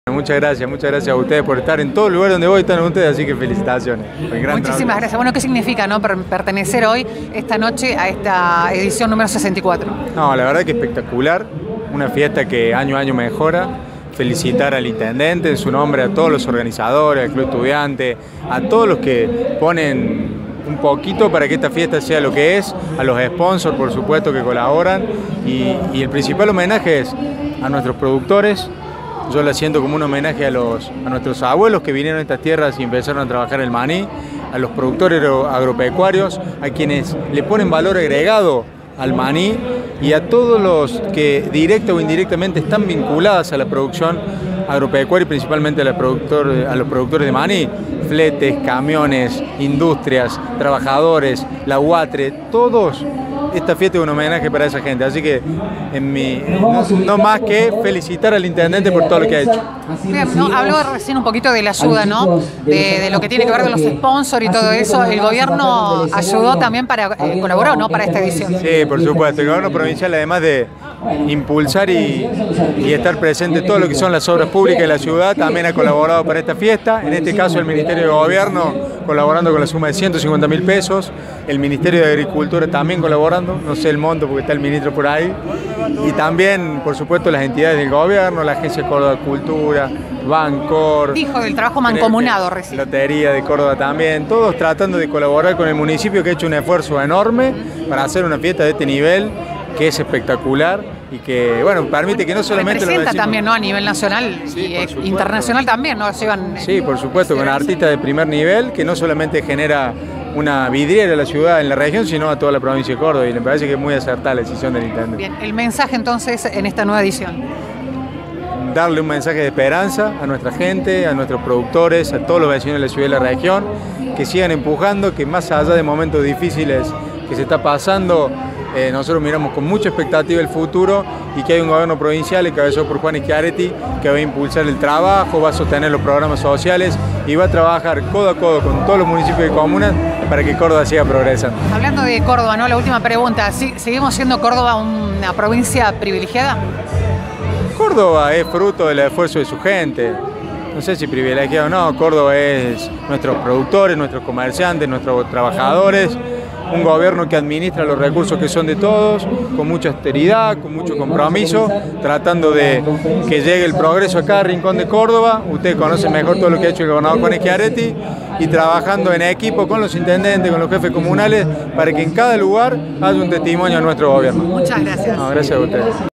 Muchas gracias a ustedes por estar en todo el lugar donde voy, están ustedes, así que felicitaciones. Muchísimas gracias. Bueno, ¿qué significa, no, pertenecer hoy, esta noche, a esta edición número 64? No, la verdad que espectacular, una fiesta que año a año mejora. Felicitar al intendente en su nombre, a todos los organizadores, al club estudiante, a todos los que ponen un poquito para que esta fiesta sea lo que es, a los sponsors, por supuesto, que colaboran, y el principal homenaje es a nuestros productores. Yo lo siento como un homenaje a nuestros abuelos que vinieron a estas tierras y empezaron a trabajar el maní, a los productores agropecuarios, a quienes le ponen valor agregado al maní, y a todos los que directa o indirectamente están vinculados a la producción agropecuaria y principalmente a los productores de maní, fletes, camiones, industrias, trabajadores, la UATRE, todos. Esta fiesta es un homenaje para esa gente, así que no más que felicitar al intendente por todo lo que ha hecho. Bien, ¿no? Habló recién un poquito de la ayuda, ¿no? De lo que tiene que ver con los sponsors y todo eso. El gobierno ayudó también colaboró, ¿no? Para esta edición. Sí, por supuesto. El gobierno provincial, además de impulsar y estar presente en todo lo que son las obras públicas de la ciudad, también ha colaborado para esta fiesta. En este caso el Ministerio de Gobierno colaborando con la suma de 150.000 pesos, el Ministerio de Agricultura también colaborando, no sé el monto porque está el ministro por ahí, y también, por supuesto, las entidades del gobierno, la Agencia Córdoba Cultura, Bancor. Dijo del trabajo mancomunado recién. Lotería de Córdoba también, todos tratando de colaborar con el municipio, que ha hecho un esfuerzo enorme para hacer una fiesta de este nivel, que es espectacular y que, bueno, permite que no solamente representa también, ¿no? A nivel nacional, sí, y internacional también, ¿no? Sí, por supuesto, con artistas de primer nivel, que no solamente genera una vidriera a la ciudad, en la región, sino a toda la provincia de Córdoba, y me parece que es muy acertada la decisión del intendente. Bien, el mensaje entonces en esta nueva edición. Darle un mensaje de esperanza a nuestra gente, a nuestros productores, a todos los vecinos de la ciudad y de la región, que sigan empujando, que más allá de momentos difíciles que se está pasando, nosotros miramos con mucha expectativa el futuro, y que hay un gobierno provincial encabezado por Juan Schiaretti que va a impulsar el trabajo, va a sostener los programas sociales y va a trabajar codo a codo con todos los municipios y comunas para que Córdoba siga progresando. Hablando de Córdoba, ¿no? La última pregunta, ¿seguimos siendo Córdoba una provincia privilegiada? Córdoba es fruto del esfuerzo de su gente. No sé si privilegiado o no, Córdoba es nuestros productores, nuestros comerciantes, nuestros trabajadores, un gobierno que administra los recursos que son de todos, con mucha austeridad, con mucho compromiso, tratando de que llegue el progreso a cada rincón de Córdoba. Ustedes conocen mejor todo lo que ha hecho el gobernador Juan Schiaretti, y trabajando en equipo con los intendentes, con los jefes comunales, para que en cada lugar haya un testimonio a nuestro gobierno. Muchas gracias. No, gracias a ustedes.